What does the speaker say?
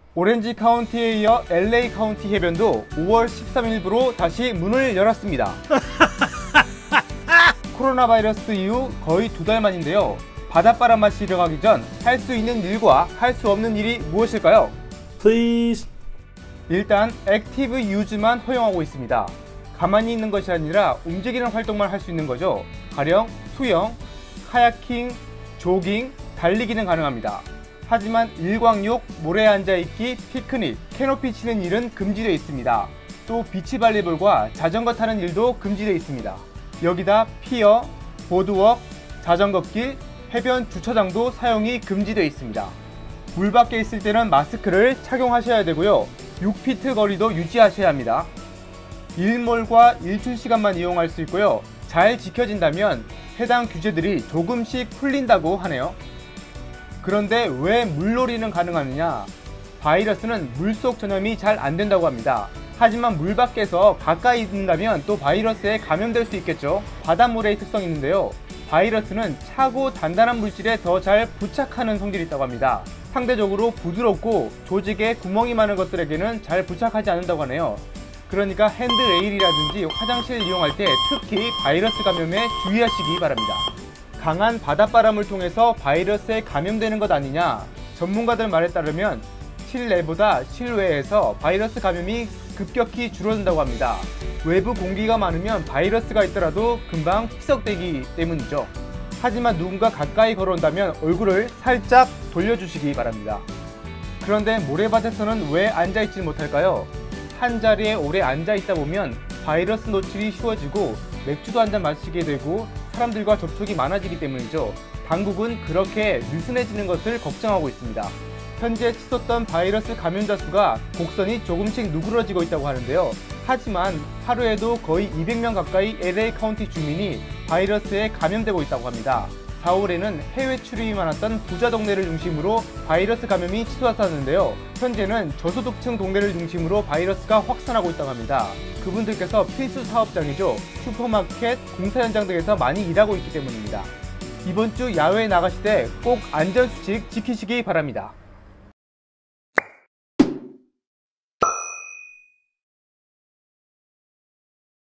오렌지 카운티에 이어 LA 카운티 해변도 5월 13일부로 다시 문을 열었습니다. 코로나 바이러스 이후 거의 2달 만인데요. 바닷바람 마시러 가기 전 할 수 있는 일과 할 수 없는 일이 무엇일까요? Please. 일단 액티브 유즈만 허용하고 있습니다. 가만히 있는 것이 아니라 움직이는 활동만 할 수 있는 거죠. 가령 수영, 카야킹, 조깅, 달리기는 가능합니다. 하지만 일광욕, 모래에 앉아있기, 피크닉, 캐노피 치는 일은 금지되어 있습니다. 또 비치발리볼과 자전거 타는 일도 금지되어 있습니다. 여기다 피어, 보드워크, 자전거길, 해변 주차장도 사용이 금지되어 있습니다. 물 밖에 있을 때는 마스크를 착용하셔야 되고요. 6피트 거리도 유지하셔야 합니다. 일몰과 일출 시간만 이용할 수 있고요. 잘 지켜진다면 해당 규제들이 조금씩 풀린다고 하네요. 그런데 왜 물놀이는 가능하느냐? 바이러스는 물속 전염이 잘 안된다고 합니다. 하지만 물 밖에서 가까이 있는다면 또 바이러스에 감염될 수 있겠죠. 바닷물의 특성이 있는데요. 바이러스는 차고 단단한 물질에 더 잘 부착하는 성질이 있다고 합니다. 상대적으로 부드럽고 조직에 구멍이 많은 것들에게는 잘 부착하지 않는다고 하네요. 그러니까 핸드레일이라든지 화장실 이용할 때 특히 바이러스 감염에 주의하시기 바랍니다. 강한 바닷바람을 통해서 바이러스에 감염되는 것 아니냐? 전문가들 말에 따르면 실내보다 실외에서 바이러스 감염이 급격히 줄어든다고 합니다. 외부 공기가 많으면 바이러스가 있더라도 금방 희석되기 때문이죠. 하지만 누군가 가까이 걸어온다면 얼굴을 살짝 돌려주시기 바랍니다. 그런데 모래밭에서는 왜 앉아있지 못할까요? 한 자리에 오래 앉아있다 보면 바이러스 노출이 쉬워지고 맥주도 한잔 마시게 되고 사람들과 접촉이 많아지기 때문이죠. 당국은 그렇게 느슨해지는 것을 걱정하고 있습니다. 현재 치솟던 바이러스 감염자 수가 곡선이 조금씩 누그러지고 있다고 하는데요. 하지만 하루에도 거의 200명 가까이 LA 카운티 주민이 바이러스에 감염되고 있다고 합니다. 4월에는 해외 출입이 많았던 부자 동네를 중심으로 바이러스 감염이 치솟았는데요. 현재는 저소득층 동네를 중심으로 바이러스가 확산하고 있다고 합니다. 그분들께서 필수 사업장이죠. 슈퍼마켓, 공사 현장 등에서 많이 일하고 있기 때문입니다. 이번 주 야외에 나가실 때 꼭 안전수칙 지키시기 바랍니다.